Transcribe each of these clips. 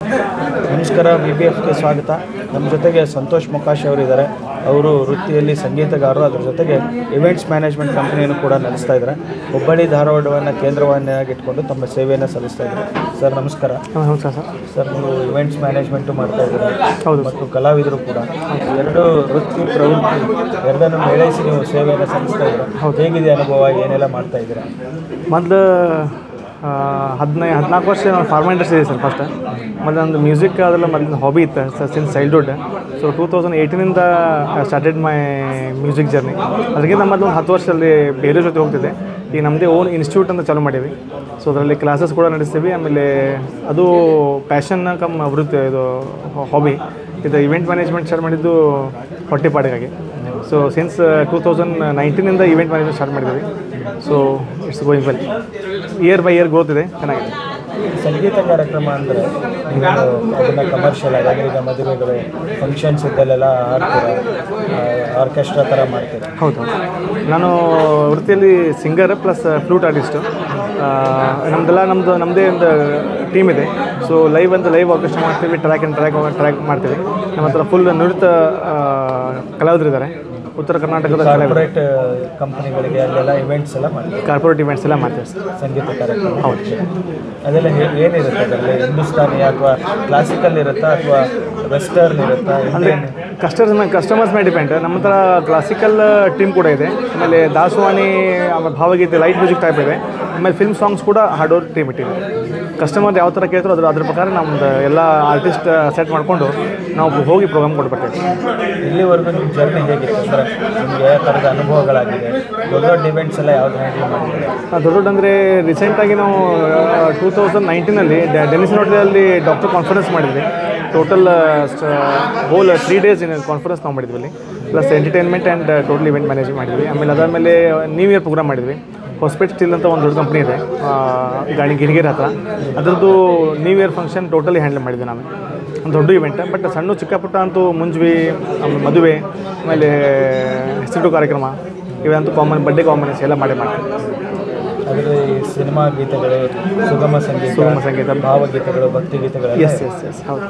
ನಮಸ್ಕಾರ, VBFಗೆ ಸ್ವಾಗತ. ನಮ್ಮ ಜೊತೆಗೆ ಸಂತೋಷ್ ಮೊಕಾಶಿ ಅವರಿದ್ದಾರೆ. ಅವರು ವೃತ್ತಿಯಲ್ಲಿ ಸಂಗೀತಗಾರರು, ಅದರ ಜೊತೆಗೆ ಇವೆಂಟ್ಸ್ ಮ್ಯಾನೇಜ್ಮೆಂಟ್ ಕಂಪನಿಯನ್ನು ಕೂಡ ನಡೆಸ್ತಾ ಇದ್ದಾರೆ. ಹುಬ್ಬಳ್ಳಿ ಧಾರವಾಡವನ್ನು ಕೇಂದ್ರವನ್ನಾಗಿ ಇಟ್ಕೊಂಡು ತಮ್ಮ ಸೇವೆಯನ್ನು ಸಲ್ಲಿಸ್ತಾ ಇದ್ದಾರೆ. ಸರ್ ನಮಸ್ಕಾರ. ನಮಸ್ಕಾರ ಸರ್. ಸರ್, ನೀವು ಇವೆಂಟ್ಸ್ ಮ್ಯಾನೇಜ್ಮೆಂಟು ಮಾಡ್ತಾ ಇದ್ದೀರಾ? ಹೌದು. ಮತ್ತು ಕಲಾವಿದರು ಕೂಡ ಎರಡು ವೃತ್ತಿ ಪ್ರವೃತ್ತಿ ಎರಡನ್ನು ಮೇಳೈಸಿ ನೀವು ಸೇವೆಯನ್ನು ಸಲ್ಲಿಸ್ತಾ ಇದ್ದೀರಾ. ಹೇಗಿದೆ ಅನುಭವ? ಏನೆಲ್ಲ ಮಾಡ್ತಾ ಇದ್ದೀರಾ? ಮೊದಲು 14 ವರ್ಷ ನಾನು ಫಾರ್ಮಾ ಇಂಡಸ್ಟ್ರಿ ಇದೆ ಸರ್. ಫಸ್ಟ್ ಮೊದಲು ನಂದು ಮ್ಯೂಸಿಕ್ ಅದೆಲ್ಲ ಮೊದಲು ಹಾಬಿ ಇತ್ತು ಸರ್, ಸಿನ್ಸ್ ಚೈಲ್ಡ್ಹುಡ್. ಸೊ 2018ಇಂದ ಸ್ಟಾರ್ಟೆಡ್ ಮೈ ಮ್ಯೂಸಿಕ್ ಜರ್ನಿ. ಅದಕ್ಕಿಂತ ಮೊದಲು ಒಂದು 10 ವರ್ಷದಲ್ಲಿ ಬೇರೆ ಜೊತೆ ಹೋಗ್ತಿದ್ದೆ. ಈಗ ನಮ್ಮದೇ ಓನ್ ಇನ್ಸ್ಟಿಟ್ಯೂಟ್ ಅಂತ ಚಾಲೂ ಮಾಡೀವಿ. ಸೊ ಅದರಲ್ಲಿ ಕ್ಲಾಸಸ್ ಕೂಡ ನಡೆಸ್ತೀವಿ. ಆಮೇಲೆ ಅದು ಪ್ಯಾಷನ್ ಕಮ್ ವೃತ್ತಿ, ಇದು ಹಾಬಿ. ಇದು ಇವೆಂಟ್ ಮ್ಯಾನೇಜ್ಮೆಂಟ್ ಸ್ಟಾರ್ಟ್ ಮಾಡಿದ್ದು ಹೊಟ್ಟೆಪಾಡಿಗಾಗಿ. ಸೊ ಸಿನ್ಸ್ 2019ಇಂದ ಇವೆಂಟ್ ಮ್ಯಾನೇಜ್ಮೆಂಟ್ ಸ್ಟಾರ್ಟ್ ಮಾಡಿದ್ದೀವಿ. So it's going well. Year by year growth ಇದೆ, ಚೆನ್ನಾಗಿದೆ. ಸಂಗೀತ ಕಾರ್ಯಕ್ರಮ ಅಂದರೆ ನೀವು ಅದನ್ನು ಕಮರ್ಷಿಯಲ್ ಆಗಿ, ಈಗ ಮದುವೆಗಳು ಫಂಕ್ಷನ್ಸ್ ಇದ್ದಲ್ಲೆಲ್ಲ ಹಾಡ್ತೀರಾ, ಆರ್ಕೆಸ್ಟ್ರಾ ಥರ ಮಾಡ್ತೀರಾ? ಹೌದು. ನಾನು ವೃತ್ತಿಯಲ್ಲಿ ಸಿಂಗರ್ ಪ್ಲಸ್ ಫ್ಲೂಟ್ ಆರ್ಟಿಸ್ಟು. ನಮ್ಮದೇ ಒಂದು ಟೀಮ್ ಇದೆ. ಸೊ ಲೈವ್ ಆರ್ಕೆಸ್ಟ್ರಾ ಮಾಡ್ತೀವಿ, ಟ್ರ್ಯಾಕ್ ಮಾಡ್ತೀವಿ. ನಮ್ಮ ಹತ್ರ ಫುಲ್ ನುರಿತ ಕಲಾವಿದರಿದ್ದಾರೆ. ಉತ್ತರ ಕರ್ನಾಟಕದ ಕಾರ್ಪೊರೇಟ್ ಕಂಪನಿಗಳಿಗೆ ಅಲ್ಲೆಲ್ಲ ಇವೆಂಟ್ಸ್ ಎಲ್ಲ ಮಾಡ್ತೀವಿ, ಕಾರ್ಪೊರೇಟ್ ಇವೆಂಟ್ಸ್ ಎಲ್ಲ ಮಾಡ್ತೀವಿ ಸರ್. ಸಂಗೀತ ಕಾರ್ಯಕ್ರಮ. ಹೌದು. ಅದೆಲ್ಲ ಏನಿರುತ್ತೆ ಅದರಲ್ಲಿ? ಹಿಂದೂಸ್ತಾನಿ ಅಥವಾ ಕ್ಲಾಸಿಕಲ್ ಇರುತ್ತಾ ಅಥವಾ ವೆಸ್ಟರ್ನ್ ಇರುತ್ತಾ? ಅಂದರೆ ಕಸ್ಟಮರ್ಸ್ ಮೇಲೆ ಡಿಪೆಂಡ್. ನಮ್ಮ ಹತ್ರ ಕ್ಲಾಸಿಕಲ್ ಟೀಮ್ ಕೂಡ ಇದೆ. ಆಮೇಲೆ ದಾಸವಾಣಿ, ಆಮೇಲೆ ಭಾವಗೀತೆ, ಲೈಟ್ ಮ್ಯೂಸಿಕ್ ಟೈಪ್ ಇದೆ. ಆಮೇಲೆ ಫಿಲ್ಮ್ ಸಾಂಗ್ಸ್ ಕೂಡ ಹಾಡೋರು ಟೀಮ್ ಇಟ್ಟಿದೆ. ಕಸ್ಟಮರ್ ಯಾವ ಥರ ಕೇಳ್ತಾರೋ ಅದ್ರ ಪ್ರಕಾರ ನಮ್ಮದು ಎಲ್ಲ ಆರ್ಟಿಸ್ಟ್ ಸೆಟ್ ಮಾಡಿಕೊಂಡು ನಾವು ಹೋಗಿ ಪ್ರೋಗ್ರಾಮ್ ಕೊಟ್ಬಿಡ್ತೇವೆ. ಇಲ್ಲಿವರೆಗೂ ನಿಮ್ಮ ಜರ್ನಿ ಹೇಗಿತ್ತು? ಅಂದರೆ ನಿಮಗೆ ಯಾವ ಥರದ ಅನುಭವಗಳಾಗಿದೆ? ದೊಡ್ಡ ಇವೆಂಟ್ಸ್ ಎಲ್ಲ ಯಾವ್ದು ಹ್ಯಾಂಡಲ್ ಮಾಡಿದ್ದೀರಾ? ದೊಡ್ಡ ಅಂದರೆ ರೀಸೆಂಟಾಗಿ ನಾವು 2019ನಲ್ಲಿ ಡೆನಿಸನ್ ಹೋಟೆಲಲ್ಲಿ ಡಾಕ್ಟರ್ ಕಾನ್ಫರೆನ್ಸ್ ಮಾಡಿದ್ವಿ. ಟೋಟಲ್ ಹೋಲ್ 3 days ಕಾನ್ಫರೆನ್ಸ್ ನಾವು ಮಾಡಿದ್ವಿ ಅಲ್ಲಿ. Plus entertainment and total event manage ಮಾಡಿದ್ವಿ. ಆಮೇಲೆ ಅದಾದಮೇಲೆ ನ್ಯೂ ಇಯರ್ ಪ್ರೋಗ್ರಾಮ್ ಮಾಡಿದ್ವಿ. ಹಾಸ್ಪಿಟಲ್ ಸ್ಟಿಲ್ ಅಂತ ಒಂದು ದೊಡ್ಡ ಕಂಪ್ನಿ ಇದೆ ಗಿಣಿಗೇರಿ ಹತ್ರ. ಅದರದ್ದು new year function totally handle ಮಾಡಿದ್ವಿ ನಾವು. ಒಂದು ದೊಡ್ಡ ಇವೆಂಟ್. ಬಟ್ ಸಣ್ಣ ಚಿಕ್ಕಪುಟ್ಟ ಅಂತೂ ಮುಂಜಿ, ಆಮೇಲೆ ಮದುವೆ, ಆಮೇಲೆ ಹೆಸರು ಕಾರ್ಯಕ್ರಮ, ಇವಂತೂ ಬರ್ಡೇ ಕಾಂಬಿನೇಷನ್ ಎಲ್ಲ ಮಾಡ್ತೀವಿ. ಅದರಲ್ಲಿ ಸಿನಿಮಾ ಗೀತೆಗಳು, ಸುಗಮ ಸಂಗೀತ, ಭಾವಗೀತೆಗಳು, ಭಕ್ತಿಗೀತೆಗಳು. ಎಸ್ ಹೌದು.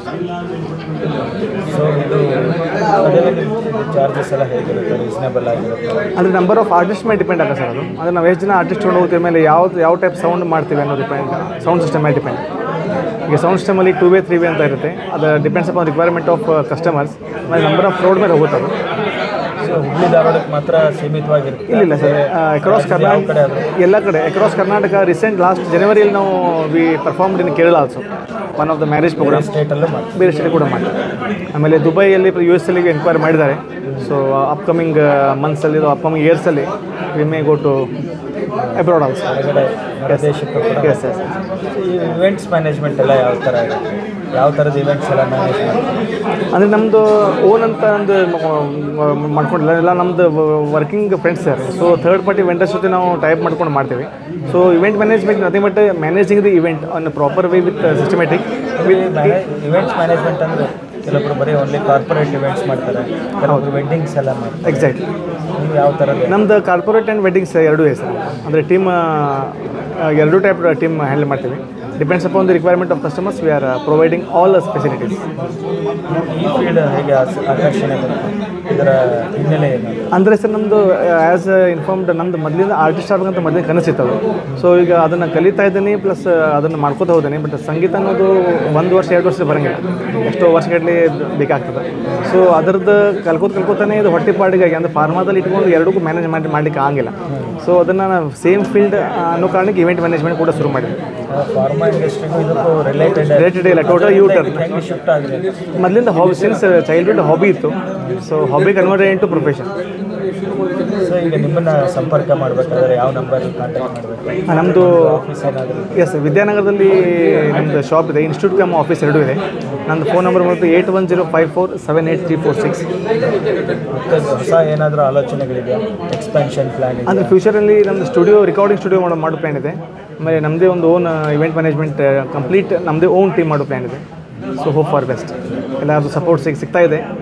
ಸೊ ಇದು ಅದೆಲ್ಲ ಚಾರ್ಜಸ್ ಎಲ್ಲ ಹೇಗಿರುತ್ತೆ? ರೀಸನೇಬಲ್ ಆಗಿರುತ್ತೆ? ಅಂದರೆ ನಂಬರ್ ಆಫ್ ಆರ್ಟಿಸ್ಟ್ ಮೇಲೆ ಡಿಪೆಂಡ್ ಆಗುತ್ತೆ ಸರ್. ಅದು ಅಂದರೆ ನಾವು ಎಷ್ಟು ಜನ ಆರ್ಟಿಸ್ಟ್ ತೊಗೊಂಡು ಹೋಗ್ತೀವಿ, ಮೇಲೆ ಯಾವ ಟೈಪ್ ಸೌಂಡ್ ಮಾಡ್ತೀವಿ ಅನ್ನೋ ಡಿಪೆಂಡ್. ಸೌಂಡ್ ಸಿಸ್ಟಮ್ ಮೇಲೆ ಡಿಪೆಂಡ್. ಈಗ ಸೌಂಡ್ ಸಿಸ್ಟಮಲ್ಲಿ 2 way 3 way ಅಂತ ಇರುತ್ತೆ. ಅದು depends upon requirement of customers. ಆಮೇಲೆ ನಂಬರ್ ಆಫ್ ರೋಡ್ ಮೇಲೆ ಹೋಗುತ್ತೆ ಅದು. ಸೊ ಹುಬ್ಬಳ್ಳಿ ಧಾರವಾಡಕ್ಕೆ ಮಾತ್ರ ಸೀಮಿತವಾಗಿರುತ್ತೆ? ಇಲ್ಲ ಸರ್, ಅಕ್ರಾಸ್ ಕರ್ನಾಟಕ, ಎಲ್ಲ ಕಡೆ ಅಕ್ರಾಸ್ ಕರ್ನಾಟಕ. ರೀಸೆಂಟ್ ಲಾಸ್ಟ್ ಜನವರಿಯಲ್ಲಿ ನಾವು performed in Kerala also, one of the marriage program. ಸ್ಟೇಟಲ್ಲೂ ಬೇರೆ ಸ್ಟೇಟ್ ಕೂಡ ಮಾಡ್ತಾರೆ. ಆಮೇಲೆ ದುಬೈಯಲ್ಲಿ US ಅಲ್ಲಿ ಎನ್ಕ್ವೈರಿ ಮಾಡಿದ್ದಾರೆ. ಸೊ ಅಪ್ಕಮಿಂಗ್ ಮಂತ್ಸಲ್ಲಿ, ಅಪ್ಕಮಿಂಗ್ ಇಯರ್ಸಲ್ಲಿ we may go to abroad also. ದೇಶಕ್ಕೆ ಎಸ್ ಎಸ್. ಈ ಇವೆಂಟ್ಸ್ ಮ್ಯಾನೇಜ್ಮೆಂಟ್ ಎಲ್ಲ ಯಾವ ಥರದ ಇವೆಂಟ್ಸ್ ಎಲ್ಲ ಮ್ಯಾನೇಜ್ ಮಾಡ್ತೀವಿ? ಅಂದರೆ ನಮ್ಮದು ಓನ್ ಅಂತ ಒಂದು ಮಾಡ್ಕೊಂಡಿಲ್ಲ, ಎಲ್ಲ ನಮ್ಮದು working friends sir. So third party vendors ಜೊತೆ ನಾವು ಟೈಪ್ ಮಾಡ್ಕೊಂಡು ಮಾಡ್ತೀವಿ. So event management nothing but managing the event on proper way with systematic. Events management ಅಂದರೆ ಕೆಲವೊಬ್ಬರು ಬರೀ ಓನ್ಲಿ ಕಾರ್ಪೊರೇಟ್ ಇವೆಂಟ್ಸ್ ಮಾಡ್ತಾರೆ, ಕೆಲವೊಬ್ಬರು ವೆಡ್ಡಿಂಗ್ಸ್ ಎಲ್ಲ ಮಾಡ್ತಾರೆ. ಎಕ್ಸಾಕ್ಟ್ಲಿ. ನೀವು ಯಾವ ಥರದ್ದು? ನಮ್ಮದು ಕಾರ್ಪೊರೇಟ್ ಆ್ಯಂಡ್ ವೆಡ್ಡಿಂಗ್ಸ್ ಎರಡೂ ಇದೆ ಸರ್. ಅಂದರೆ ಟೀಮ್ ಎರಡೂ ಟೈಪ್ ಟೀಮ್ ಹ್ಯಾಂಡಲ್ ಮಾಡ್ತೀವಿ. Depends upon the requirement of customers. We are providing all facilities. ಈ ಫೀಲ್ಡ್ ಹೇಗೆ ಆಕರ್ಷಣೆ ಬರುತ್ತೆ? ಇದರ ಹಿನ್ನೆಲೆ ಏನು? ಅಂದರೆ ಸರ್, ನಮ್ಮದು ಆ್ಯಸ್ ಇನ್ಫಾರ್ಮ್ಡ್, ನಮ್ಮದು ಮೊದಲಿಂದ ಆರ್ಟಿಸ್ಟ್ ಆಗಬೇಕಂತ ಮೊದಲಿಗೆ ಕನಸಿತ್ತದು. ಸೊ ಈಗ ಅದನ್ನು ಕಲಿತಾ ಇದ್ದೀನಿ, ಪ್ಲಸ್ ಅದನ್ನು ಮಾಡ್ಕೋತಾ ಹೋಗ್ತೀನಿ. ಬಟ್ ಸಂಗೀತ ಅನ್ನೋದು 1 ವರ್ಷ 2 ವರ್ಷ ಬರೋಂಗಿಲ್ಲ, ಎಷ್ಟೋ ವರ್ಷಗಟ್ಟಲೆ ಬೇಕಾಗ್ತದೆ. ಸೊ ಅದರದ್ದು ಕಲ್ಕೋತಾನೆ ಇದು ಹೊಟ್ಟೆಪಾಡಿಗಾಗಿ. ಅಂದರೆ ಫಾರ್ಮಾದಲ್ಲಿ ಇಟ್ಕೊಂಡು ಎರಡಕ್ಕೂ ಮ್ಯಾನೇಜ್ ಮಾಡಲಿಕ್ಕೆ ಆಗಂಗಿಲ್ಲ. ಸೊ ಅದನ್ನು ನಾವು ಸೇಮ್ ಫೀಲ್ಡ್ ಅನ್ನೋ ಕಾರಣಕ್ಕೆ ಇವೆಂಟ್ ಮ್ಯಾನೇಜ್ಮೆಂಟ್ ಕೂಡ ಶುರು ಮಾಡಿದ್ವಿ. ಫಾರ್ಮಾ ಇಂಡಸ್ಟ್ರಿಗೂ ಇದಕ್ಕೂ ರಿಲೇಟೆಡ್ ಇಲ್ಲ, ಟೋಟಲ್ ಯೂಟರ್. ಶಿಫ್ಟ್ ಆಗಿದೆ ಮೊದಲಿಂದ ಹಾಬಿ, ಸಿನ್ಸ್ ಚೈಲ್ಡ್ಹುಡ್ ಹಾಬಿ ಇತ್ತು. So hobby converted into profession. So ಈಗ ನಿಮ್ಮನ್ನು ಸಂಪರ್ಕ ಮಾಡಬೇಕಾದ್ರೆ ಯಾವ ನಂಬರ್ ಕಾಂಟ್ಯಾಕ್ಟ್ ಮಾಡಬೇಕು? ನಮ್ಮದು ಆಫೀಸ್ ಏನಾದರೂ? ಎಸ್, ವಿದ್ಯಾನಗರದಲ್ಲಿ ನಮ್ಮದು ಶಾಪ್ ಇದೆ. ಇನ್ಸ್ಟಿಟ್ಯೂಟ್ ಕಮ್ ಆಫೀಸ್ ಎರಡೂ ಇದೆ. ನಂದು ಫೋನ್ ನಂಬರ್ ಬಂದು 8105478346. ಮತ್ತು ಹೊಸ ಏನಾದರೂ ಆಲೋಚನೆಗಳಿದೆಯಾ? Expansion plan? ಅಂದರೆ ಫ್ಯೂಚರಲ್ಲಿ ನಮ್ಮದು ರೆಕಾರ್ಡಿಂಗ್ ಸ್ಟುಡಿಯೋ ಮಾಡೋ ಪ್ಲ್ಯಾನ್ ಇದೆ. ಆಮೇಲೆ ನಮ್ಮದೇ ಒಂದು ಓನ್ ಇವೆಂಟ್ ಮ್ಯಾನೇಜ್ಮೆಂಟ್ ಕಂಪ್ಲೀಟ್ ನಮ್ಮದೇ ಓನ್ ಟೀಮ್ ಮಾಡೋ ಪ್ಲ್ಯಾನ್ ಇದೆ. So hope for best. ಎಲ್ಲರದ್ದು ಸಪೋರ್ಟ್ ಸಿಗ್ತಾ ಇದೆ.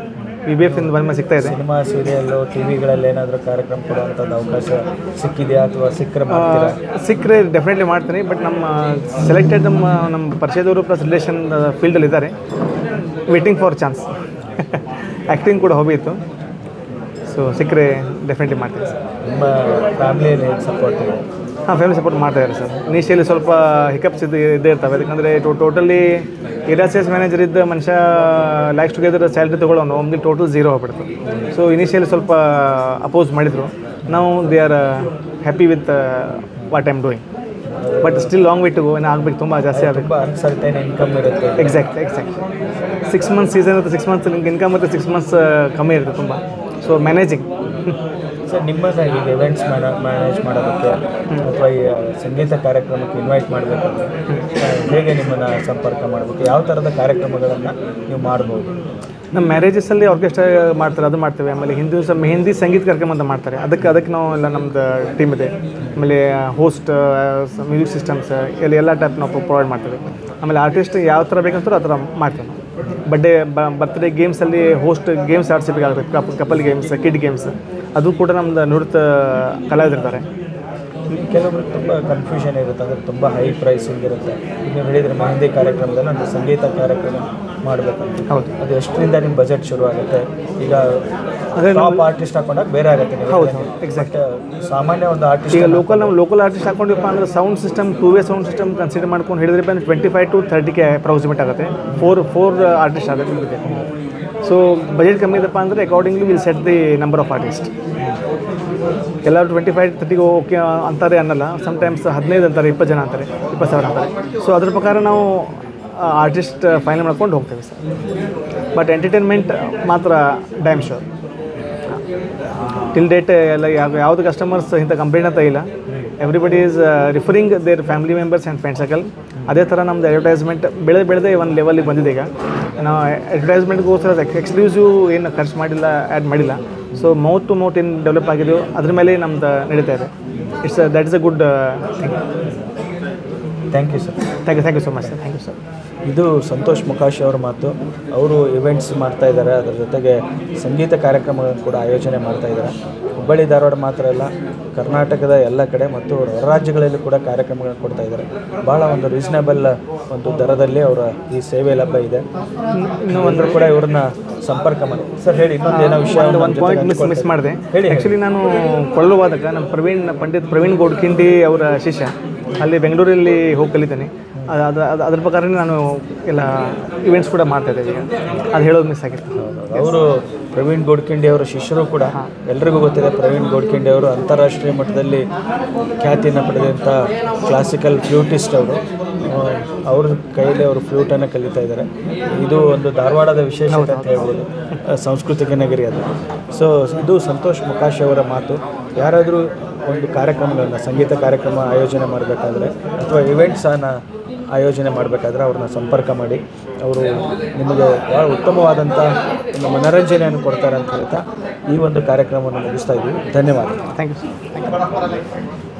VBF ಇಂದ 1 ಮಂತ್ ಸಿಗ್ತಾ ಇದೆ. ಸಿನಿಮಾ ಸೀರಿಯಲ್ಲು ಟಿವಿಗಳಲ್ಲಿ ಏನಾದರೂ ಕಾರ್ಯಕ್ರಮ ಕೊಡುವಂಥದ್ದು ಅವಕಾಶ ಸಿಕ್ಕಿದೆಯಾ ಅಥವಾ ಸಿಕ್ಕರೆ ಡೆಫಿನೆಟ್ಲಿ ಮಾಡ್ತೀನಿ. ಬಟ್ ನಮ್ಮ ಸೆಲೆಕ್ಟೆಡ್ ನಮ್ಮ ಪರಿಚಯದವರು ಪ್ಲಸ್ ರಿಲೇಷನ್ ಫೀಲ್ಡಲ್ಲಿ ಇದ್ದಾರೆ. Waiting for chance. ಆ್ಯಕ್ಟಿಂಗ್ ಕೂಡ ಹಾಬಿ ಇತ್ತು. ಸೊ ಸಿಕ್ಕರೆ ಡೆಫಿನೆಟ್ಲಿ ಮಾಡ್ತೀನಿ ಸರ್. ನಿಮ್ಮ ಫ್ಯಾಮಿಲಿಯಲ್ಲಿ ಸಪೋರ್ಟ್ ಇದೆ? ಹಾಂ, ಫ್ಯಾಮಿಲಿ ಸಪೋರ್ಟ್ ಮಾಡ್ತಾಯಿದ್ದಾರೆ ಸರ್. ಇನಿಷಿಯಲಿ ಸ್ವಲ್ಪ ಹಿಕಪ್ಸ್ ಇದ್ದೇ ಇರ್ತವೆ. ಯಾಕಂದರೆ ಟೋಟಲಿ ಏರಿಯಾ ಸೇಲ್ಸ್ ಮ್ಯಾನೇಜರ್ ಇದ್ದ ಮನುಷ್ಯ ಲೈಫ್ ಟುಗೆದರ್ ಸ್ಯಾಲ್ರಿ ತೊಗೊಳ್ಳೋನು ಒಮ್ಮೆ ಟೋಟಲ್ ಝೀರೋ ಆಗ್ಬಿಡ್ತು. ಸೊ ಇನಿಷಿಯಲಿ ಸ್ವಲ್ಪ ಅಪೋಸ್ ಮಾಡಿದರು. ನಾವು they are happy with what I am doing. But still long way to go. ಏನೋ ಆಗಬೇಕು, ತುಂಬ ಜಾಸ್ತಿ ಆಗಬೇಕು. ಅನ್ಸರ್ಟೈನ್ ಇನ್ಕಮ್ ಇರುತ್ತೆ. ಎಕ್ಸಾಕ್ಟ್ 6 ಮಂತ್ಸ್ ಸೀಸನ್ ಇರುತ್ತೆ. 6 ಮಂತ್ಸ್ ನಿಮ್ಗೆ ಇನ್ಕಮ್ ಮತ್ತು 6 ಮಂತ್ಸ್ ಕಮ್ಮಿ ಇರುತ್ತೆ ತುಂಬ. So managing. ಸರ್, ನಿಮ್ಮನ್ನು ಈಗ ಇವೆಂಟ್ಸ್ ಮ್ಯಾನೇಜ್ ಮಾಡೋದಕ್ಕೆ ಅಥವಾ ಈ ಸಂಗೀತ ಕಾರ್ಯಕ್ರಮಕ್ಕೆ ಇನ್ವೈಟ್ ಮಾಡಬೇಕಂದ್ರೆ ಹೇಗೆ ನಿಮ್ಮನ್ನು ಸಂಪರ್ಕ ಮಾಡಬೇಕು? ಯಾವ ಥರದ ಕಾರ್ಯಕ್ರಮಗಳನ್ನು ನೀವು ಮಾಡ್ಬೋದು? ನಮ್ಮ ಮ್ಯಾರೇಜಸಲ್ಲಿ ಆರ್ಕೆಸ್ಟ್ರಾ ಮಾಡ್ತಾರೆ, ಅದು ಮಾಡ್ತೇವೆ. ಆಮೇಲೆ ಹಿಂದಿ ಸಂಗೀತ ಕಾರ್ಯಕ್ರಮ ಅಂತ ಮಾಡ್ತಾರೆ. ಅದಕ್ಕೆ ನಾವು ಎಲ್ಲ ನಮ್ಮದು ಟೀಮ್ ಇದೆ. ಆಮೇಲೆ ಹೋಸ್ಟ್, ಮ್ಯೂಸಿಕ್ ಸಿಸ್ಟಮ್ಸ್ ಎಲ್ಲ ಟೈಪ್ ನಾವು ಪ್ರೊವೈಡ್ ಮಾಡ್ತೇವೆ. ಆಮೇಲೆ ಆರ್ಟಿಸ್ಟ್ ಯಾವ ಥರ ಬೇಕಂತಾರೋ ಆ ಥರ ಮಾಡ್ತೇವೆ ನಾವು. ಬರ್ತ್ಡೇ ಗೇಮ್ಸಲ್ಲಿ ಹೋಸ್ಟ್ ಗೇಮ್ಸ್ ಆಡಿಸಬೇಕಾಗುತ್ತೆ. ಕಪಲ್ ಗೇಮ್ಸ್, ಕಿಡ್ ಗೇಮ್ಸ್, ಅದು ಕೂಡ ನಮ್ಮದು ನೃತ್ಯ ಕಲಾವಿದರಿರ್ತಾರೆ. ಕೆಲವೊಬ್ರಿಗೆ ತುಂಬ ಕನ್ಫ್ಯೂಷನ್ ಇರುತ್ತೆ. ಅಂದರೆ ತುಂಬ ಹೈ ಪ್ರೈಸಿಂಗ್ ಇರುತ್ತೆ. ನೀವು ಹೇಳಿದರೆ ಮೆಹಂದಿ ಕಾರ್ಯಕ್ರಮದಲ್ಲಿ ಒಂದು ಸಂಗೀತ ಕಾರ್ಯಕ್ರಮ ಮಾಡಬೇಕಂತ. ಹೌದು. ಅದು ಎಷ್ಟರಿಂದ ನಿಮ್ಮ ಬಜೆಟ್ ಶುರು ಆಗುತ್ತೆ? ಈಗ ಅದೇ ಟಾಪ್ ಆರ್ಟಿಸ್ಟ್ ಹಾಕೊಂಡಾಗ ಬೇರೆ ಆಗುತ್ತೆ. ಹೌದು, ಎಕ್ಸಾಕ್ಟ್. ಸಾಮಾನ್ಯ ಒಂದು ಆರ್ಟಿಸ್ಟ್ ಈಗ ಲೋಕಲ್ ಆರ್ಟಿಸ್ಟ್ ಹಾಕೊಂಡಿಪ್ಪ ಅಂದರೆ sound system 2-way sound system consider ಮಾಡ್ಕೊಂಡು ಹೇಳಿದ್ರೆ 25 to 30K ಅಪ್ರಾಕ್ಸಿಮೇಟ್ ಆಗುತ್ತೆ. ಫೋರ್ ಆರ್ಟಿಸ್ಟ್ ಆಗುತ್ತೆ. ಸೊ ಬಜೆಟ್ ಕಮ್ಮಿ ಇದಪ್ಪ ಅಂದರೆ accordingly will set the number of artist. ಎಲ್ಲರೂ 25-30 ಓಕೆ ಅಂತಾರೆ ಅನ್ನಲ್ಲ. ಸಮ್ಟೈಮ್ಸ್ 15 ಅಂತಾರೆ, 20 ಜನ ಅಂತಾರೆ, 20,000 ಅಂತಾರೆ. ಸೊ ಅದ್ರ ಪ್ರಕಾರ ನಾವು ಆರ್ಟಿಸ್ಟ್ ಫೈನಲ್ ಮಾಡ್ಕೊಂಡು ಹೋಗ್ತೇವೆ ಸರ್. ಬಟ್ ಎಂಟರ್ಟೈನ್ಮೆಂಟ್ ಮಾತ್ರ ಡ್ಯಾಮ್ ಶೋರ್. ಟಿಲ್ ಡೇಟ್ ಎಲ್ಲ ಯಾವುದು ಕಸ್ಟಮರ್ಸ್ ಇಂಥ ಕಂಪ್ಲೇಂಟ್ ಅಂತ ಇಲ್ಲ. Everybody is referring their family members and friend circle. ಅದೇ ಥರ ನಮ್ಮದು ಅಡ್ವರ್ಟೈಸ್ಮೆಂಟ್ ಬೆಳೆದೇ ಒಂದು ಲೆವೆಲಿಗೆ ಬಂದಿದೆ. ಈಗ ನಾವು ಅಡ್ವರ್ಟೈಸ್ಮೆಂಟ್ಗೋಸ್ಕರ ಎಕ್ಸ್ಕ್ಲೂಸಿವ್ ಏನು ಖರ್ಚು ಮಾಡಿಲ್ಲ, ಆ್ಯಡ್ ಮಾಡಿಲ್ಲ. ಸೊ ಮೌತ್ ಟು ಮೌತ್ ಏನು ಡೆವಲಪ್ ಆಗಿದೆಯೋ ಅದ್ರ ಮೇಲೆ ನಮ್ದು ನಡೀತಾ ಇದೆ. That is a good thing. Thank you sir. Thank you so much sir. Thank you sir. ಇದು ಸಂತೋಷ್ ಮೊಕಾಶಿ ಅವರ ಮಾತು. ಅವರು ಇವೆಂಟ್ಸ್ ಮಾಡ್ತಾ ಇದ್ದಾರೆ, ಅದರ ಜೊತೆಗೆ ಸಂಗೀತ ಕಾರ್ಯಕ್ರಮಗಳನ್ನು ಕೂಡ ಆಯೋಜನೆ ಮಾಡ್ತಾ ಇದ್ದಾರೆ. ಹುಬ್ಬಳ್ಳಿ ಧಾರವಾಡ ಮಾತ್ರ ಅಲ್ಲ, ಕರ್ನಾಟಕದ ಎಲ್ಲ ಕಡೆ ಮತ್ತು ಹೊರ ರಾಜ್ಯಗಳಲ್ಲಿ ಕೂಡ ಕಾರ್ಯಕ್ರಮಗಳನ್ನು ಕೊಡ್ತಾ ಇದ್ದಾರೆ. ಭಾಳ ಒಂದು ರೀಸನೇಬಲ್ ಒಂದು ದರದಲ್ಲಿ ಅವರ ಈ ಸೇವೆ ಲಭ್ಯ ಇದೆ. ಇನ್ನೂ ಒಂದು ಕೂಡ ಇವ್ರನ್ನ ಸಂಪರ್ಕ ಮಾಡಿ. ಸರ್ ಹೇಳಿ, ಇನ್ನೊಂದೇನೋ ವಿಷಯ. ಒಂದು ಪಾಯಿಂಟ್ ಮಿಸ್ ಮಾಡಿದೆ. ಹೇಳಿ. ಆ್ಯಕ್ಚುಲಿ ನಾನು ಕೊಳ್ಳಲು ವಾದಕ ನಮ್ಮ ಪಂಡಿತ್ ಪ್ರವೀಣ್ ಗೋಡ್ಖಿಂಡಿ ಅವರ ಶಿಷ್ಯ. ಅಲ್ಲಿ ಬೆಂಗಳೂರಲ್ಲಿ ಹೋಗಿ ಕಲಿತೇನೆ. ಅದ್ರ ಪ್ರಕಾರನೇ ನಾನು ಎಲ್ಲ ಇವೆಂಟ್ಸ್ ಕೂಡ ಮಾಡ್ತಾಯಿದ್ದೇವೆ. ಈಗ ಅದು ಹೇಳೋದು ಮಿಸ್ ಆಗಿತ್ತು. ಅವರು ಪ್ರವೀಣ್ ಗೋಡ್ಖಿಂಡಿ ಅವರ ಶಿಷ್ಯರು ಕೂಡ. ಎಲ್ರಿಗೂ ಗೊತ್ತಿದೆ ಪ್ರವೀಣ್ ಗೋಡ್ಖಿಂಡಿ ಅವರು ಅಂತಾರಾಷ್ಟ್ರೀಯ ಮಟ್ಟದಲ್ಲಿ ಖ್ಯಾತಿಯನ್ನು ಪಡೆದಂಥ ಕ್ಲಾಸಿಕಲ್ ಫ್ಲೂಟಿಸ್ಟ್ ಅವರು. ಅವ್ರ ಕೈಯಲ್ಲಿ ಅವರು ಫ್ಲೂಟನ್ನು ಕಲಿತಾ ಇದ್ದಾರೆ. ಇದು ಒಂದು ಧಾರವಾಡದ ವಿಶೇಷತೆ ಅಂತ ಹೇಳ್ಬೋದು, ಸಾಂಸ್ಕೃತಿಕ ನಗರಿ ಅದು. ಸೊ ಇದು ಸಂತೋಷ್ ಮೊಕಾಶಿ ಅವರ ಮಾತು. ಯಾರಾದರೂ ಒಂದು ಕಾರ್ಯಕ್ರಮಗಳನ್ನು, ಸಂಗೀತ ಕಾರ್ಯಕ್ರಮ ಆಯೋಜನೆ ಮಾಡಬೇಕಾದ್ರೆ ಅಥವಾ ಇವೆಂಟ್ಸನ್ನು ಆಯೋಜನೆ ಮಾಡಬೇಕಾದ್ರೆ ಅವ್ರನ್ನ ಸಂಪರ್ಕ ಮಾಡಿ. ಅವರು ನಿಮಗೆ ಭಾಳ ಉತ್ತಮವಾದಂಥ ಒಂದು ಮನೋರಂಜನೆಯನ್ನು ಕೊಡ್ತಾರೆ ಅಂತ ಹೇಳ್ತಾ ಈ ಒಂದು ಕಾರ್ಯಕ್ರಮವನ್ನು ಮುಗಿಸ್ತಾ ಇದ್ದೀವಿ. ಧನ್ಯವಾದ. Thank you.